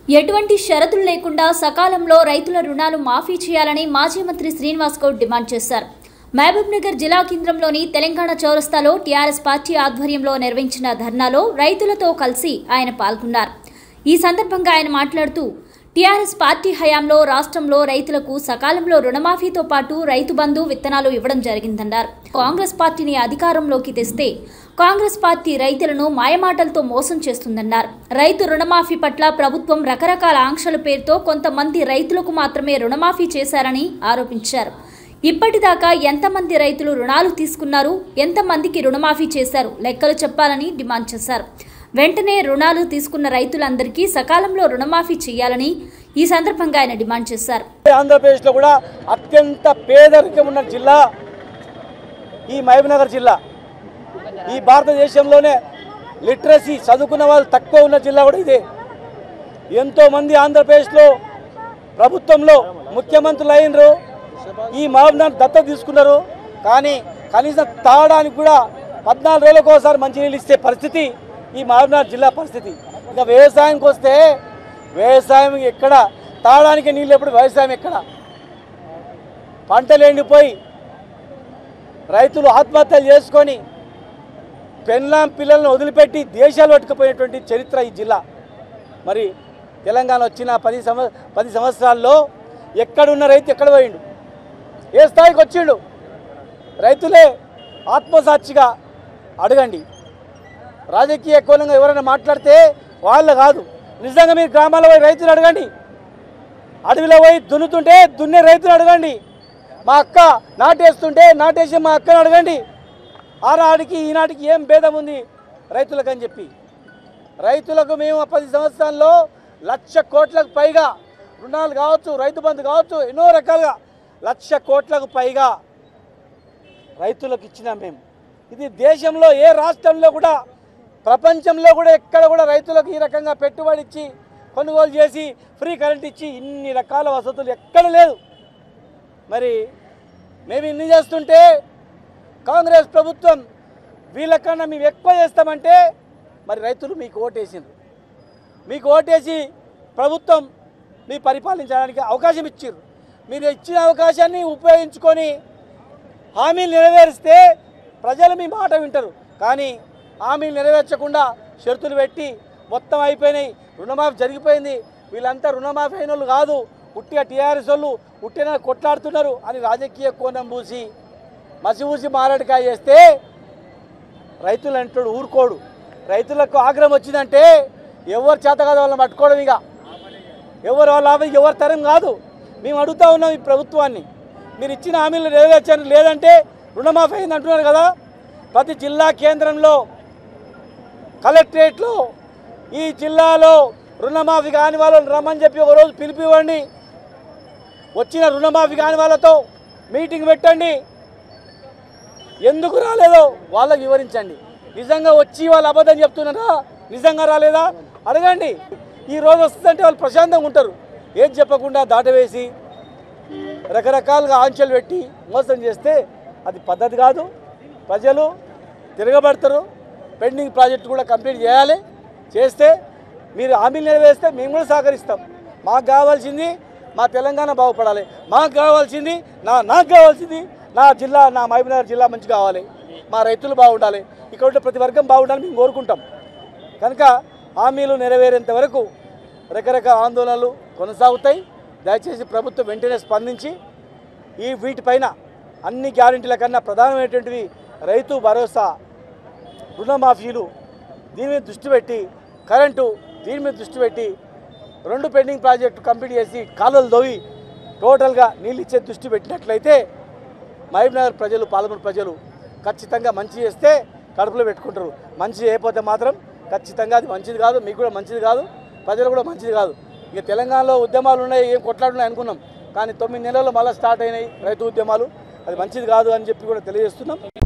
ఎటువంటి షరతులు లేకుండా సకాలంలో రైతుల రుణాలు మాఫీ చేయాలని మాజీ మంత్రి శ్రీనివాస్ గౌడ్ డిమాండ్ చేశారు. మహబూబ్నగర్ జిల్లా కేంద్రంలోని తెలంగాణ చౌరస్తాలో టీఆర్ఎస్ పార్టీ ఆధ్వర్యంలో నిర్వహించిన ధర్నాలో రైతులతో కలిసి ఆయన పాల్గొన్నారు. ఈ సందర్భంగా ఆయన మాట్లాడుతూ టీఆర్ఎస్ పార్టీ హయాంలో రాష్ట్రంలో రైతులకు సకాలంలో రుణమాఫీతో పాటు రైతు బంధు విత్తనాలు ఇవ్వడం జరిగిందన్నారు. కాంగ్రెస్ పార్టీని అధికారంలోకి తెస్తే కాంగ్రెస్ పార్టీ రైతులను మాయమాటలతో మోసం చేస్తుందన్నారు. రైతు రుణమాఫీ పట్ల ప్రభుత్వం రకరకాల ఆంక్షల పేరుతో కొంతమంది రైతులకు మాత్రమే రుణమాఫీ చేశారని ఆరోపించారు. ఇప్పటిదాకా ఎంతమంది రైతులు రుణాలు తీసుకున్నారు, ఎంతమందికి రుణమాఫీ చేశారు లెక్కలు చెప్పాలని డిమాండ్ చేశారు. వెంటనే రుణాలు తీసుకున్న రైతులందరికీ సకాలంలో రుణమాఫీ చేయాలని ఈ సందర్భంగా ఆయన డిమాండ్ చేశారు. ఆంధ్రప్రదేశ్లో కూడా అత్యంత పేదరికం ఉన్న జిల్లా ఈ మహబూబ్నగర్ జిల్లా. ఈ భారతదేశంలోనే లిటరసీ చదువుకున్న వాళ్ళు తక్కువ ఉన్న జిల్లా కూడా ఇదే. ఎంతోమంది ఆంధ్రప్రదేశ్లో ప్రభుత్వంలో ముఖ్యమంత్రులు అయినరు, ఈ మహబూబ్నగర్ దత్తత తీసుకున్నారు. కానీ కనీసం తాగడానికి కూడా 14 రోజులకు ఒకసారి మంచినీళ్ళు ఇచ్చే పరిస్థితి ఈ మహబూబ్నగర్ జిల్లా పరిస్థితి. ఇంకా వ్యవసాయానికి వస్తే వ్యవసాయం ఎక్కడ, తాగడానికి నీళ్ళు ఎప్పుడు, వ్యవసాయం ఎక్కడ? పంటలు ఎండిపోయి రైతులు ఆత్మహత్యలు చేసుకొని పెళ్ళాం పిల్లలను వదిలిపెట్టి దేశాలు పట్టుకుపోయినటువంటి చరిత్ర ఈ జిల్లా. మరి తెలంగాణ వచ్చిన 10 సంవత్సరాల్లో ఎక్కడున్న రైతు ఎక్కడ పోయిండు, ఏ స్థాయికి వచ్చిండు? రైతులే ఆత్మసాక్షిగా అడగండి. రాజకీయ కోణంగా ఎవరైనా మాట్లాడితే వాళ్ళు కాదు, నిజంగా మీరు గ్రామాల్లో పోయి రైతులు అడగండి. అడవిలో పోయి దున్నుతుంటే దున్నే రైతులు అడగండి. మా అక్క నాటేస్తుంటే నాటేసి మా అక్కను అడగండి. ఆనాటికి ఈనాటికి ఏం భేదం ఉంది రైతులకు అని చెప్పి. రైతులకు మేము 10 సంవత్సరాల్లో 1,00,000 కోట్లకు పైగా రుణాలు కావచ్చు, రైతు బంధు కావచ్చు, ఎన్నో రకాలుగా 1,00,000 కోట్లకు పైగా రైతులకు ఇచ్చినాం మేము. ఇది దేశంలో ఏ రాష్ట్రంలో కూడా, ప్రపంచంలో కూడా ఎక్కడ కూడా రైతులకు ఈ రకంగా పెట్టుబడి ఇచ్చి కొనుగోలు చేసి ఫ్రీ కరెంట్ ఇచ్చి ఇన్ని రకాల వసతులు ఎక్కడ లేదు. మరి మేము ఇన్ని చేస్తుంటే కాంగ్రెస్ ప్రభుత్వం వీళ్ళకన్నా మేము ఎక్కువ చేస్తామంటే మరి రైతులు మీకు ఓటేసిండ్రు. మీకు ఓటేసి ప్రభుత్వం మీ పరిపాలించడానికి అవకాశం ఇచ్చారు. మీరు ఇచ్చిన అవకాశాన్ని ఉపయోగించుకొని హామీలు నెరవేరిస్తే ప్రజలు మీ మాట వింటారు. కానీ హామీలు నెరవేర్చకుండా షరతులు పెట్టి మొత్తం అయిపోయినాయి, రుణమాఫీ జరిగిపోయింది, వీళ్ళంతా రుణమాఫీ అయిన వాళ్ళు కాదు, ఉట్టిగా టీఆర్ఎస్ వాళ్ళు ఉట్టిన కొట్లాడుతున్నారు అని రాజకీయ కోణం పూసి మసిపూసి మారడికాయ చేస్తే రైతులు అంటాడు ఊరుకోడు. రైతులకు ఆగ్రహం వచ్చిందంటే ఎవరు చేత కాదు వాళ్ళని పట్టుకోవడం. ఇక ఎవరు వాళ్ళ ఎవరి తరం కాదు. మేము అడుగుతూ ఉన్నాం ఈ ప్రభుత్వాన్ని, మీరు ఇచ్చిన హామీలు నెరవేర్చారు, లేదంటే రుణమాఫీ అయింది అంటున్నారు కదా. ప్రతి జిల్లా కేంద్రంలో, కలెక్టరేట్లో ఈ జిల్లాలో రుణమాఫీ కాని వాళ్ళని రమ్మని చెప్పి ఒకరోజు పిలిపివ్వండి. వచ్చిన రుణమాఫీ కాని వాళ్ళతో మీటింగ్ పెట్టండి. ఎందుకు రాలేదో వాళ్ళకి వివరించండి. నిజంగా వచ్చి వాళ్ళు అబద్ధం చెప్తున్నారా, నిజంగా రాలేదా అడగండి. ఈ రోజు వస్తుందంటే వాళ్ళు ప్రశాంతంగా ఉంటారు. ఏం చెప్పకుండా దాటవేసి రకరకాలుగా ఆంక్షలు పెట్టి మోసం చేస్తే అది పద్ధతి కాదు. ప్రజలు తిరగబడతారు. పెండింగ్ ప్రాజెక్టు కూడా కంప్లీట్ చేయాలి. చేస్తే మీరు హామీలు నెరవేరిస్తే మేము కూడా సహకరిస్తాం. మాకు కావాల్సింది మా తెలంగాణ బాగుపడాలి, నాకు కావాల్సింది నా జిల్లా, నా మహబూబ్నగర్ జిల్లా మంచి కావాలి, మా రైతులు బాగుండాలి, ఇక్కడ ఉంటే ప్రతి వర్గం బాగుండాలని మేము కోరుకుంటాం. కనుక హామీలు నెరవేరేంత వరకు రకరకాల ఆందోళనలు కొనసాగుతాయి. దయచేసి ప్రభుత్వం వెంటనే స్పందించి వీటిపైన అన్ని గ్యారెంటీల కన్నా ప్రధానమైనటువంటివి రైతు భరోసా, రుణమాఫీలు, దీని మీద దృష్టి పెట్టి, కరెంటు దీని మీద దృష్టి పెట్టి 2 పెండింగ్ ప్రాజెక్టు కంప్లీట్ చేసి కాలువలు దోవి టోటల్గా నీళ్ళు ఇచ్చే దృష్టి పెట్టినట్లయితే మహబూబ్నగర్ ప్రజలు, పాలమూరు ప్రజలు ఖచ్చితంగా మంచి చేస్తే కడుపులో పెట్టుకుంటారు. మంచి చేయకపోతే మాత్రం ఖచ్చితంగా అది మంచిది కాదు, మీకు కూడా మంచిది కాదు, ప్రజలు కూడా మంచిది కాదు. ఇక తెలంగాణలో ఉద్యమాలు ఉన్నాయి, ఏం కొట్లాడున్నాయి అనుకున్నాం, కానీ 9 నెలల్లో మళ్ళీ స్టార్ట్ అయినాయి రైతు ఉద్యమాలు. అది మంచిది కాదు అని చెప్పి కూడా తెలియజేస్తున్నాం.